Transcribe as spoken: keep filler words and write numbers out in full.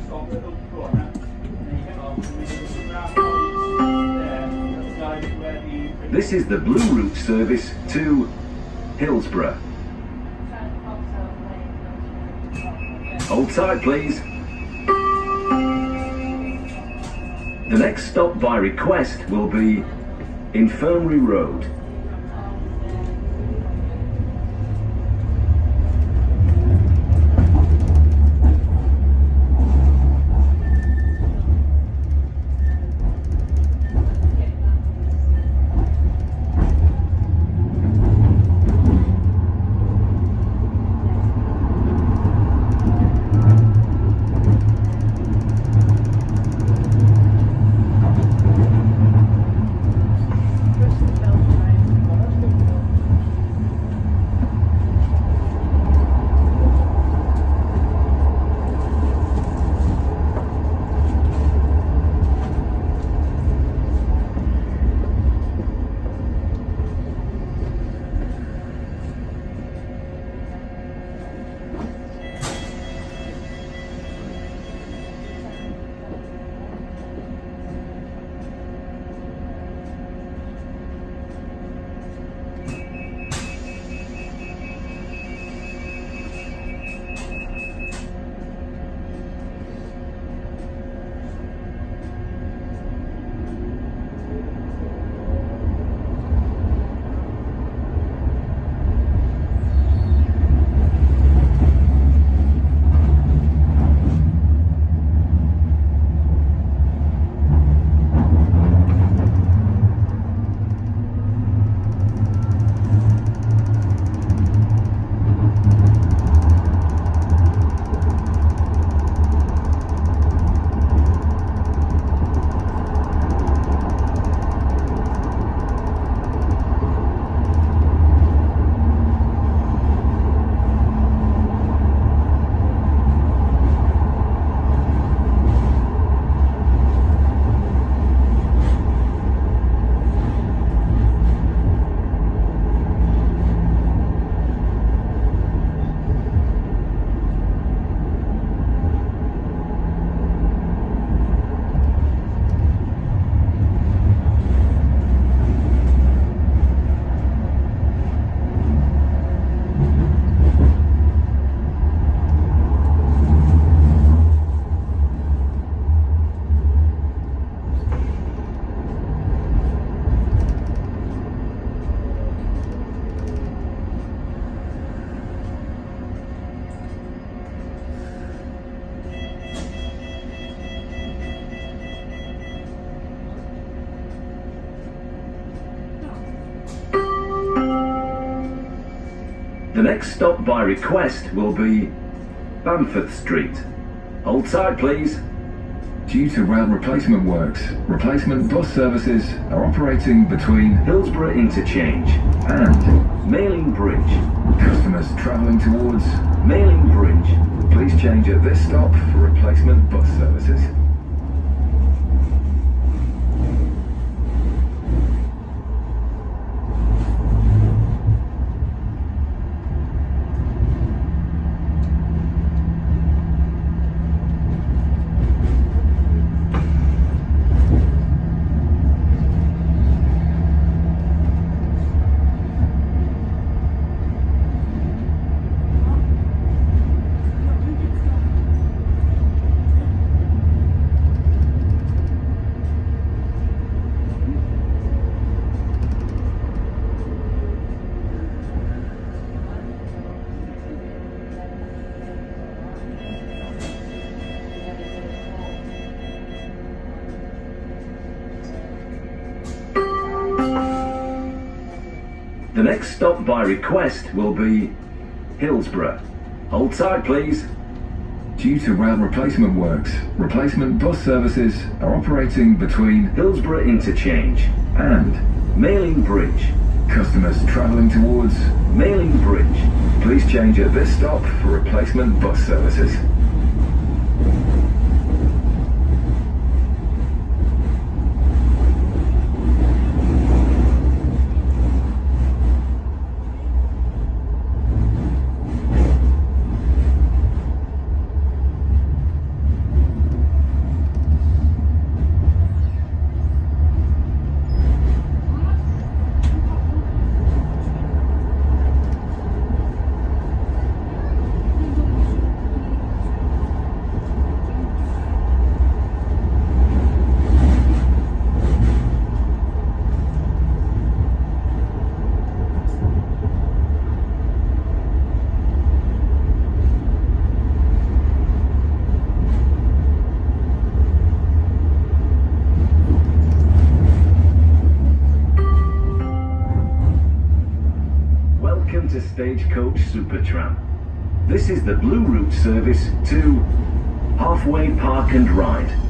This is the Blue Route service to Hillsborough. Hold tight, please. The next stop by request will be Infirmary Road. The next stop by request will be Bamforth Street. Hold tight, please. Due to rail replacement works, replacement bus services are operating between Hillsborough Interchange and Mailing Bridge. Customers travelling towards Mailing Bridge. Please change at this stop for replacement bus services. The next stop by request will be Hillsborough. Hold tight, please. Due to rail replacement works, replacement bus services are operating between Hillsborough Interchange and Mailing Bridge. Customers travelling towards Mailing Bridge. Please change at this stop for replacement bus services. Stagecoach Supertram. This is the Blue Route service to Halfway Park and Ride.